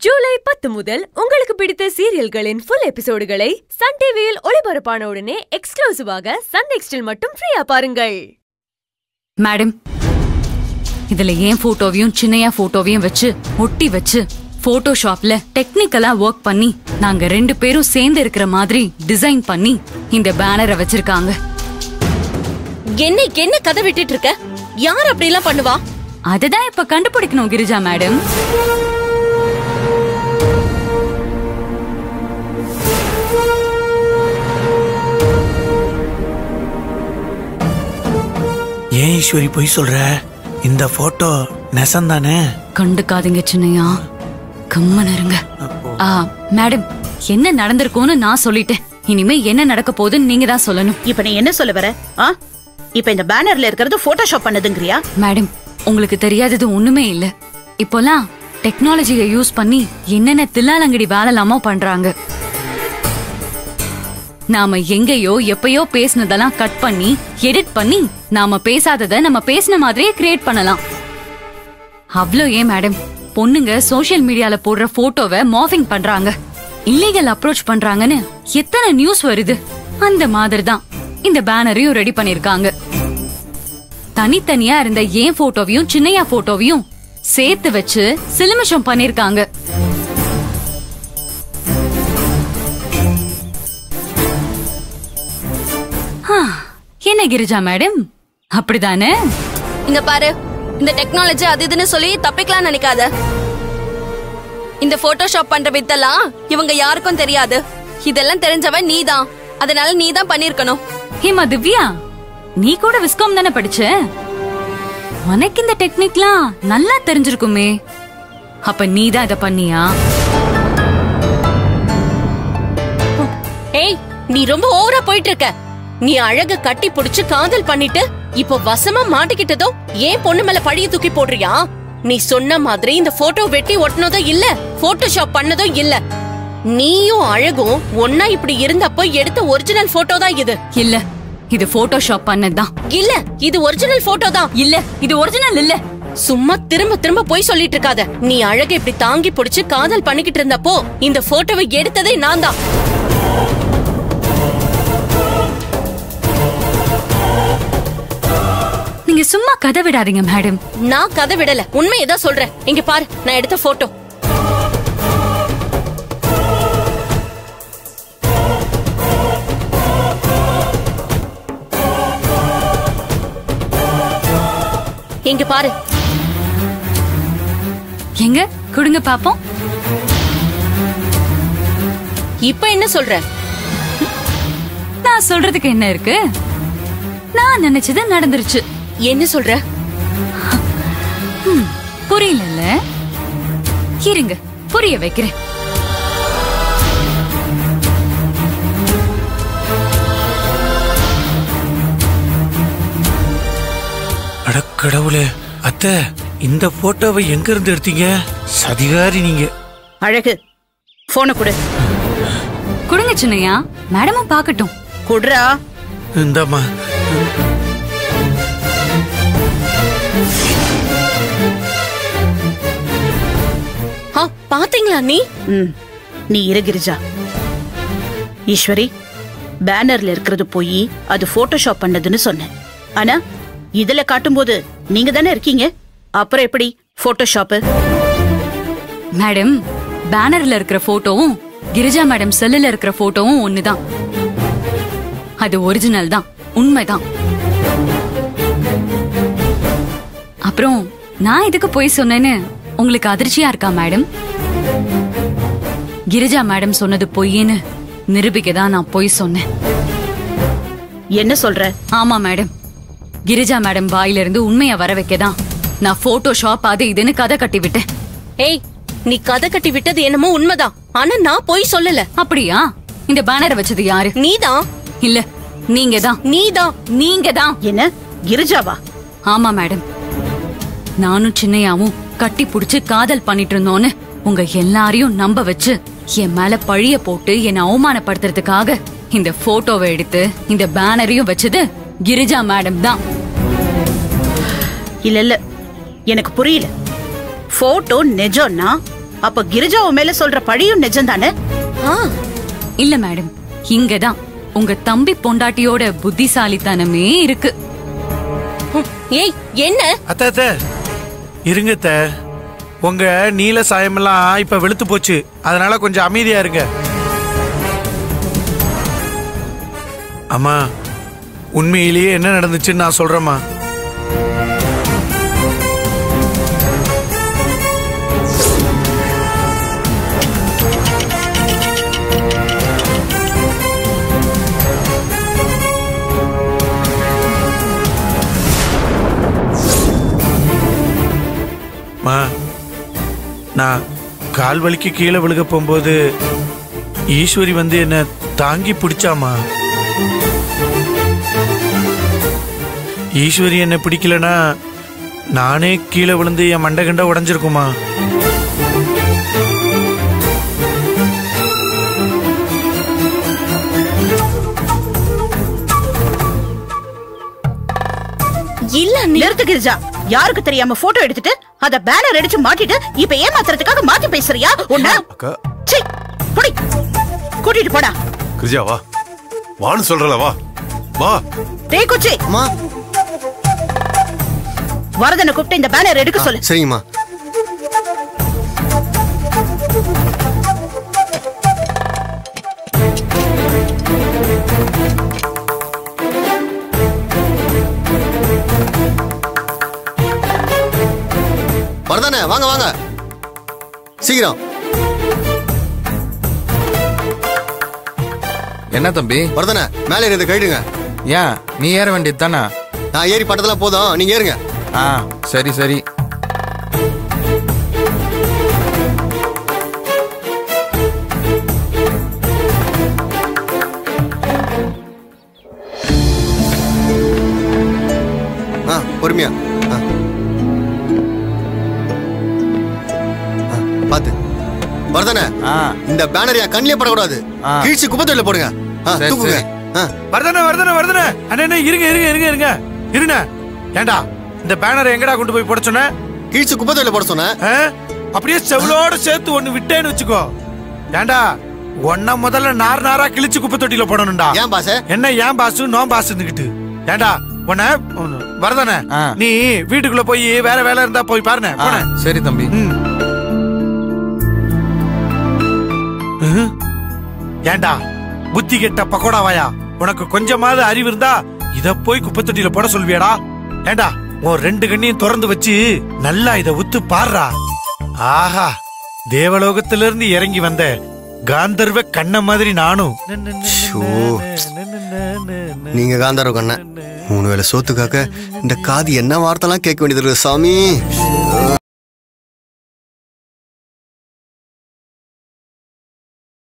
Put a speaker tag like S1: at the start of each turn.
S1: ஜூலை 10 முதல் உங்களுக்கு பிடித்த சீரியல்களின் ஃபுல் எபிசோடுகளை சன் டிவியில் ஒளிபரப்பான உடனே எக்ஸ்க்ளூசிவாக சன் நெக்ஸ்டில் மட்டும் ஃப்ரீயா பாருங்கள்.
S2: மேடம், இதுல ஏன் போட்டோவையும் சின்னையா போட்டோவையும் வச்சு ஒட்டி வச்சு போட்டோஷாப்ல டெக்னிக்கலா ஒர்க் பண்ணி நாங்க 2 பேரும் சேர்ந்து இருக்கிற மாதிரி டிசைன் பண்ணி இந்த பேனரை வச்சிருக்காங்க.
S3: என்ன கதை விட்டுட்டு இருக்க? யார் அப்படி எல்லாம் பண்ணுவா?
S2: அததான் இப்ப கண்டுபிடிக்கணும் கிரிஜா மேடம்.
S4: ஏன் ஈஸ்வரி போய் சொல்ற? இந்த போட்டோ நெசந்தானே?
S2: கண்டுக்காதீங்க சின்னையா, கம்மன் இருங்க. மேடம், என்ன நடந்திருக்கும்னு நான் சொல்லிட்டேன். இனிமே என்ன நடக்க போகுதுன்னு நீங்க தான் சொல்லணும்.
S3: இப்ப நீ என்ன சொல்ல வர? இப்ப இந்த பேனர்ல இருக்கிறது போட்டோஷாப் பண்ணதுங்கறியா?
S2: மேடம், உங்களுக்கு தெரியாதது ஒண்ணுமே இல்ல. இப்போலாம் டெக்னாலஜியை யூஸ் பண்ணி என்னென்ன தில்லாலங்கடி வேலைலாமோ பண்றாங்க. நாம எங்கேயோ எப்பயோ பேசினதெல்லாம் கட் பண்ணி எடிட் பண்ணி நாம பேசாதத நம்ம பேசின மாதிரியே கிரியேட் பண்ணலாம். அவ்ளோ ஏன் மேடம், பொண்ணுங்க சோசியல் மீடியால போடுற போட்டோவை மார்ஃபிங் பண்றாங்க, இல்லீகல் அப்ரோச் பண்றாங்கன்னு எத்தனை நியூஸ் வருது. அந்த மாதிரி தான் இந்த பேனரையும் ரெடி பண்ணிருக்காங்க. தனித்தனியா இருந்த ஏன் போட்டோவையும் சின்னையா போட்டோவையும் சேர்த்து வச்சு சிலுமிஷம் பண்ணிருக்காங்க. என்ன கிரிஜா மேடம், அப்படிதானே?
S5: இங்க பாரு, இந்த டெக்னாலஜி அது இதுன்னு சொல்லி தப்பிக்கலாம் நினைக்காத. இந்த போட்டோஷாப் பண்ற வித்தெல்லாம் இவங்க யாருக்கும் தெரியாது. இதெல்லாம் தெரிஞ்சவன் நீதான். அதனால நீதான் பண்ணிருக்கணும்.
S2: ஹேமா திவ்யா, நீ கூட விஸ்காம் தானே படிச்ச? உனக்கு இந்த டெக்னிக்லாம் நல்லா தெரிஞ்சிருக்குமே. அப்ப நீதான் இத பண்ணியா?
S3: ஏய், நீ ரொம்ப ஓவரா போயிட்டு இருக்க. நீ அழக கட்டி புடிச்சு காதல் பண்ணிட்டு இப்போ வசமா மாட்டிக்கிட்டதோ ஏன் பொண்ணு மேல பழிய தூக்கி போடுறியா? நீ சொன்ன மாதிரி இந்த போட்டோ வெட்டி ஒட்டினதோ இல்ல, போட்டோஷாப் பண்ணதோ இல்ல. நீயும் அழகும் ஒன்னா இப்படி இருந்தப்போ எடுத்த ஒரிஜினல் போட்டோ தான் இது.
S2: இல்ல, இது போட்டோஷாப் பண்ணதுதான்.
S3: இல்ல, இது ஒரிஜினல் போட்டோ தான்.
S2: இல்ல, இது ஒரிஜினல் இல்ல.
S3: சும்மா திரும்ப திரும்ப போய் சொல்லிட்டு இருக்காத. நீ அழக இப்படி தாங்கி புடிச்சு காதல் பண்ணிக்கிட்டு இருந்தப்போ இந்த போட்டோவை எடுத்ததே நான் தான்.
S2: நீங்க சும்மா கதை விடாதீங்க மேடம்.
S3: நான் கதை விடல, உண்மையதான் சொல்றேன். இங்க பாரு, நான் எடுத்த போட்டோ. இங்க பாரு.
S2: எங்க கொடுங்க பாப்போம்.
S3: இப்ப என்ன சொல்ற?
S2: நான் சொல்றதுக்கு என்ன இருக்கு? நான் நினைச்சது நடந்துருச்சு.
S3: என்ன சொல்ற?
S2: புரியல. இருங்க, புரிய வைக்கிறேன்.
S4: கடவுளே, அத்தை, இந்த போட்டோவை எங்க இருந்து எடுத்தீங்க? சதிகாரி நீங்க.
S3: அழகு, போன கொடு.
S2: கொடுங்க சின்னையா, மேடமும் பாக்கட்டும்.
S3: குடுறா.
S4: இந்தம்மா.
S3: பாத்தீங்களா நீ? நீ இருகிரிஜா. ஈஸ்வரி, பேனர்ல இருக்கிறது போய் அது போட்டோஷாப் பண்ணதுன்னு சொன்னேன். ஆனா இதுல காட்டும்போது நீங்க தானே இருக்கீங்க. அப்புறம் எப்படி போட்டோஷாப்?
S2: மேடம், பேனர்ல இருக்கிற போட்டோவும் கிரிஜா மேடம் செல்லுல இருக்கிற போட்டோவும் ஒண்ணுதான். அது ஒரிஜினல் தான், உண்மைதான். அப்புறம் நான் இதுக்கு போய் சொன்னேன்னு உங்களுக்கு அதிர்ச்சியா இருக்கா மேடம்? கிரிஜா மேடம் சொன்னது பொய்ன்னு நிரூபிக்கதான் நான் போய் சொன்னேன்.
S3: என்ன சொல்ற?
S2: ஆமா மேடம், கிரிஜா மேடம் வாயிலிருந்து உண்மையா வர வைக்கதான் நான் போட்டோஷாப் அது இதுன்னு கதை கட்டி விட்டேன்.
S3: ஏய், நீ கதை கட்டி விட்டது என்னமோ உண்மைதான். ஆனா நான் போய் சொல்லல.
S2: அப்படியா? இந்த பேனரை வச்சது யாரு?
S3: நீதான்.
S2: இல்ல, நீங்கதான்.
S3: நீதான்.
S2: நீங்கதான்.
S3: என்ன, கிரிஜாவா?
S2: ஆமா மேடம், நானும் சின்னையாவும் கட்டி புடிச்சு காதல் பண்ணிட்டு இருந்தோன்னு உங்க எல்லாரையும் நம்ப வச்சு என் மேல பழிய போட்டு என்ன அவமானப்படுத்துறதுக்காக இந்த போட்டோவை எடுத்து இந்த பேனரையும் வச்சது கிரிஜா மேடம் தான்.
S3: இல்ல, எனக்கு புரியல. போட்டோ நிஜம்னா
S6: அப்ப கிரிஜாவு மேல சொல்ற பழியும் நிஜம்தானே?
S2: இல்ல மேடம், இங்கதான் உங்க தம்பி பொண்டாட்டியோட புத்திசாலித்தனமே இருக்கு.
S3: ஏய் என்ன
S4: அத்த இருங்க அத்த, உங்க நீல சாயமெல்லாம் இப்ப வெளுத்து போச்சு, அதனால கொஞ்சம் அமைதியா இருங்க. அம்மா, உண்மையிலேயே என்ன நடந்துச்சுன்னு நான் சொல்றேம்மா. நான் கால் வலிக்கு கீழே விழுக போகும்போது ஈஸ்வரி வந்து என்ன தாங்கி பிடிச்சாமா. ஈஸ்வரி என்ன பிடிக்கலனா நானே கீழே விழுந்து என் மண்டை கண்ட உடைஞ்சிருக்குமா.
S3: இல்ல
S6: நிறுத்து கிரிஜா. யாருக்கு தெரியாம போட்டோ எடுத்துட்டு அத பேனர் அடிச்சு மாட்டிட்டு இப்ப ஏமாத்துறதுக்காக மாத்தி பேசுறியா? உன்ன புடி கூட்டிட்டு போடா.
S7: கிரிஜா வா, வான்னு சொல்றல, வா வா.
S6: டேய் குச்சி,
S8: அம்மா
S6: வரதனை கூப்பிட்டு இந்த பேனர் எடுக்க சொல்லு.
S8: சரிங்கம்மா. வரதானே, வாங்க வாங்க சீக்கிரம்.
S9: என்ன தம்பி?
S8: வரதானே, மேலே இருந்து கைடுங்க.
S9: ஏன் நீ ஏற வேண்டியது தானே?
S8: நான் ஏறி பட்டதெல்லாம் போதும், நீங்க ஏறுங்க.
S9: சரி சரி.
S8: பொறுமையா பாத்து. வரதானே, இந்த பேனர் என் கண்ணிலே படக்கூடாது, கீழ்ச்சி குப்பத்தொட்டில போடுங்க. தூக்குங்க.
S4: வரதானே வரதானே வரதானே. அண்ணே இருங்க இருங்க இருங்க இருங்க இருங்க. ஏண்டா இந்த பேனர் எங்கடா கொண்டு போய் போட சொன்ன?
S8: கீழ்ச்சி குப்பத்தொட்டில போட சொன்ன.
S4: அப்படியே செவலோட சேர்த்து ஒண்ணு விட்டேன்னு வச்சுக்கோ. ஏண்டா ஒன்ன முதல்ல நார் நாரா கிழிச்சு குப்பை தொட்டில போடணும்டா.
S8: ஏன் பாஸ்?
S4: என்ன ஏன் பாசு நோ பாசுன்னுகிட்டு? ஏண்டா உன்ன வரதானே, நீ வீட்டுக்குள்ள போய் வேற வேலை இருந்தா போய் பாருங்க.
S9: சரி தம்பி.
S4: ஏண்டா புத்தி கெட்ட பக்கோடாவாயா, உனக்கு கொஞ்சமாவது அறிவு இருந்தா இத போய் குப்பை தொட்டில போட சொல்வியாடா? ஏண்டா உன் ரெண்டு கண்ணையும் திறந்து வச்சு நல்லா இத உத்து பாடுறா. ஆஹா, தேவலோகத்தில இருந்து இறங்கி வந்த காந்தர்வ கண்ண மாதிரி நானும்.
S8: நீங்க காந்தர்வ கண்ண 3 வேளை சோத்துக்காக இந்த காது என்ன வார்த்தைலாம் கேட்க வேண்டியது இருக்கு சாமி.